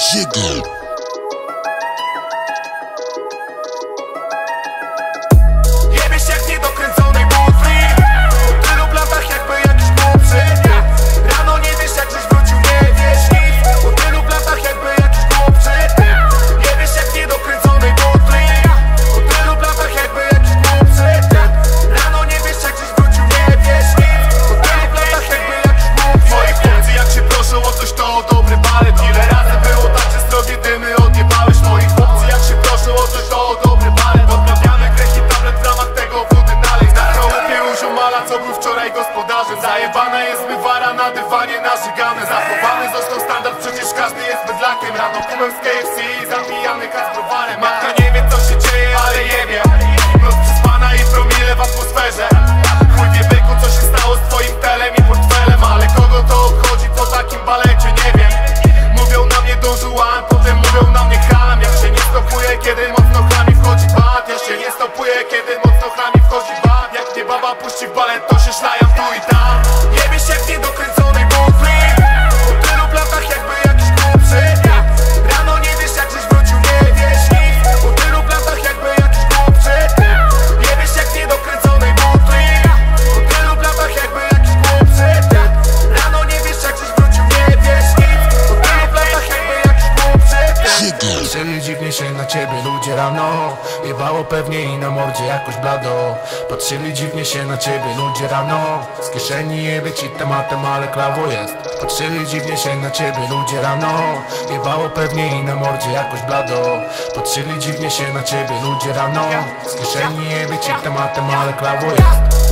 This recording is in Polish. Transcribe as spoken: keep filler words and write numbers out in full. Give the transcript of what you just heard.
Jiggle. Jebiesz jak niedokręconej butli. Po tylu latach jakby jakiś głupszy. Rano nie wiesz jak żeś wrócił, nie wiesz nic. Po tylu latach jakby jakiś głupszy. Jebiesz jak niedokręconej butli. Po tylu latach jakby jakiś głupszy. Rano nie wiesz jak żeś wrócił, nie wiesz nic. Po tylu latach jakby jakiś głupszy. Moi chłopcy jak się proszą o coś, to o dobry balet. Ile razy było tak, że strogie dymy odjebałeś. Moi chłopcy jak się proszą o coś, to o dobry balet. Odmawiamy grech i tablet w ramach tego wody dalej. Na chałupie u ziomala, co był wczoraj gospodarzem. Zajebana jest mywara na dywanie narzygane. Zachowany został standard, przecież każdy jest bydlakiem. Rano kumem z K F C i zabijany kac browarem. Matka nie wie co się dzieje, ale je wie. Noc przespana i promile w atmosferze. Chuj wie byku co się stało z twoim telem i portfelem. Ale kogo to obchodzi po takim balecie, nie wiem. Mówią na mnie Don Juan, potem mówią na mnie ham. Ja się nie stopuję, kiedy mocno chlami wchodzi bat. Ja się nie stopuję, kiedy mocno chlami wchodzi bat. Jak mnie baba puści w balet, to się szlajam tu i tam. Jebiesz jak niedokręconej butli. Po tylu latach jakby jakiś głupszy. Rano nie wiesz jak żeś wrócił, nie wiesz nic. Po tylu latach jakby jakiś głupszy. Jebiesz jak niedokręconej butli. Po tylu latach jakby jakiś głupszy. Rano nie wiesz jak żeś wrócił, nie wiesz nic. Po tylu latach jakby jakiś głupszy. Jiggle. Patrzyli dziwnie się na ciebie ludzie rano. Jebało pewnie i na mordzie jakoś blado. Patrzyli dziwnie się na ciebie ludzie rano. Z kieszeni jebie ci tematem, ale klawo jest. Patrzyli dziwnie się na ciebie ludzie rano. Jebało pewnie i na mordzie jakoś blado. Patrzyli dziwnie się na ciebie ludzie rano. Z kieszeni jebie ci tematem, ale klawo jest.